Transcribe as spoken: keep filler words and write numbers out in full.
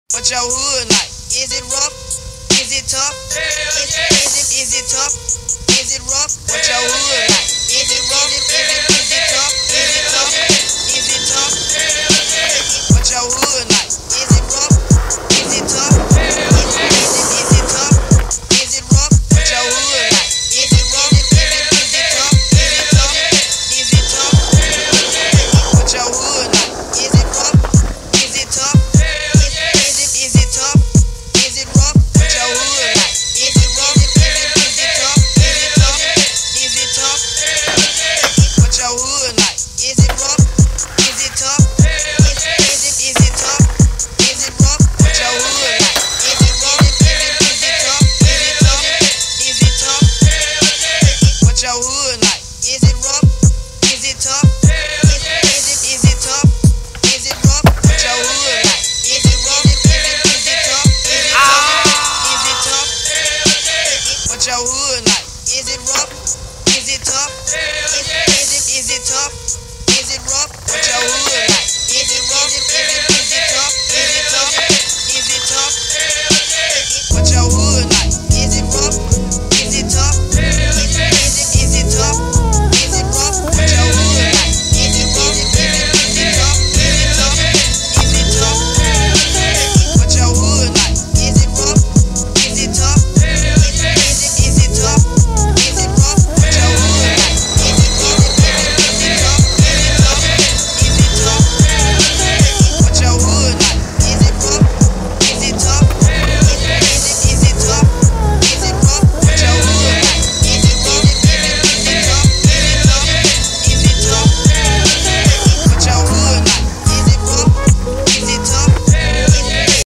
What your hood like? Is it rough? Is it tough? Is, is it is it tough? Is it rough? What your hood like? Is it rough? Is it is it tough? Is it tough? Is it tough? What your hood like? Is it rough? Is it tough? Is, is it is it tough? Is it rough? What your hood like? Is it rough? Is it is it tough? Is it tough? Is it tough? What your hood like? Is it rough? Is it tough? Is it tough? Is it rough? What your hood like? Is it rough? Is it is it tough? Is it tough? Is it tough? What your hood like? Is it rough? Is it tough? Is, is it is it tough? Is it rough? What your hood like? Is it rough? Is it is it tough? Is it tough? Is it tough? What your hood like? Is it rough? Is it tough? Is, is it is it tough? Is it rough? What your hood like? Is it rough? Is it is it tough? Is it tough? Is it tough? What your hood like? Is it rough? Is it tough? Is, is it is it tough? Is it rough? What your hood like? Is it rough? Is it